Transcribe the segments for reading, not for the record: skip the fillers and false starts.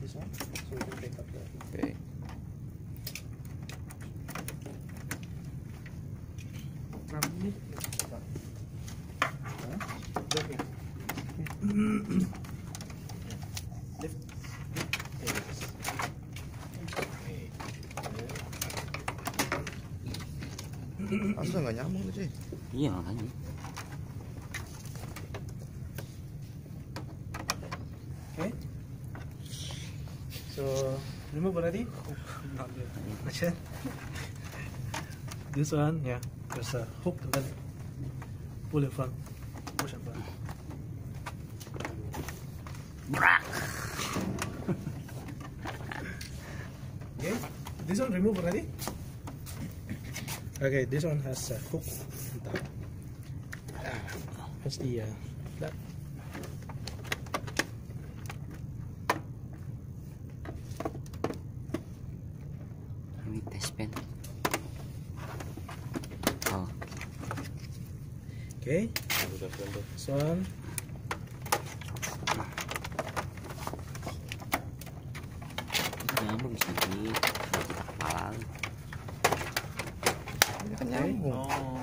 this one, so we can take up the. Okay. Lift. Masa nggak nyambung tuh cuy? Iya makanya. Okay. So remove already. Not yet. This one, yeah, there's a hook and then pull in front, push in front. Okay, this one remove already. Okay, this one has a hook on top. Has the that. Ini test pen. Oh. Okay, this one. Nyambung sih di kepala. Ini kan nyambung.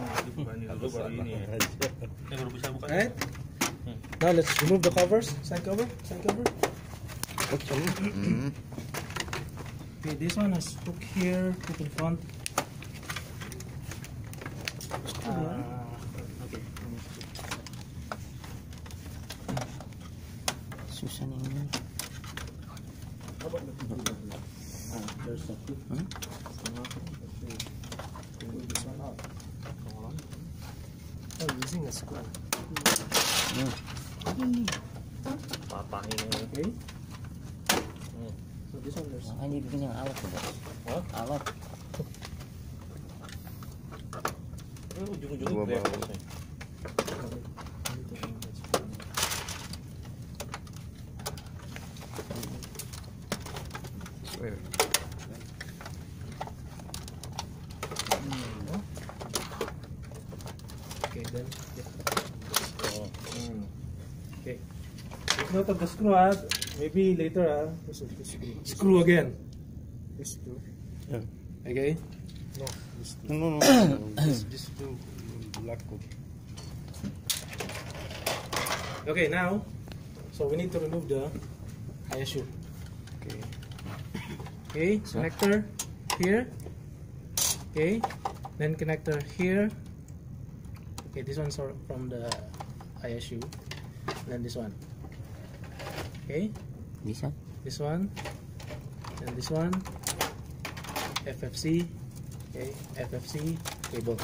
Right. Now let's remove the covers. Side cover. Okay, this one has hook here, hook in front. Okay. Susah nih ini. There's a hook. This one out. Oh, using a screw. Okay. So this one there's. Makanya bikin yang alat tuh. Alat. Dua bawah. Okay, then. Okay. If not of the screw, maybe later, screw again. This screw. Yeah. Okay. No. This two black hook. Okay, now, so we need to remove the ISU. Okay. Okay, connector here. Okay, then connector here. Okay, this one's from the ISU. Then this one. Okay, Bisa? this one. And this one. FFC. Okay, FFC cable.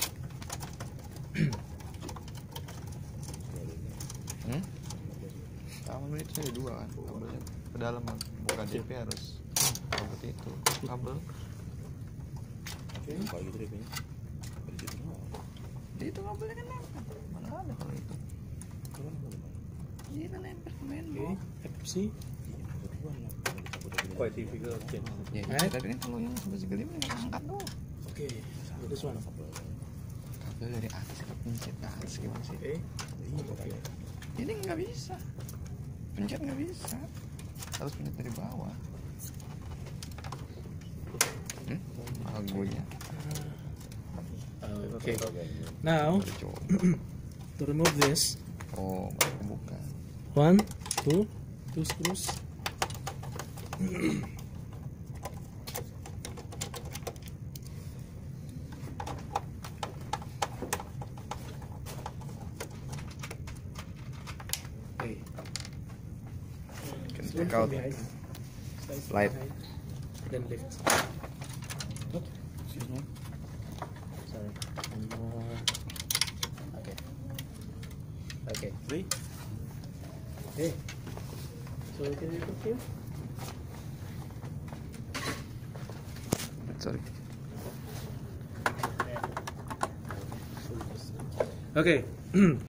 Kabel itu ada dua kan, kabelnya ke dalam bukan DP harus kabel itu kabel. Okay. Kalau gitu DP-nya Itu kabelnya kan nempel. Mana ada kalau itu? Ini kan nempel ke mainboard. Okay, FFC. Quite difficult change. Ya, Right. tapi kan kalau yang 11 ini nggak angkat doang. Okay, so this one. Kabel dari atas ke pencet ke atas gimana sih? Okay. Okay. Ini nggak bisa. Pencet nggak bisa. Harus pencet dari bawah. Agonya. Okay. Now, Udah coba. to remove this, Oh, baru buka. 1, 2 screws. Okay. Can Slide take from out behind. Slide from light. behind. Then lift. Oh, excuse me. Sorry. One more. Okay. Okay. 3. Okay. So can you put here? Sorry. Okay.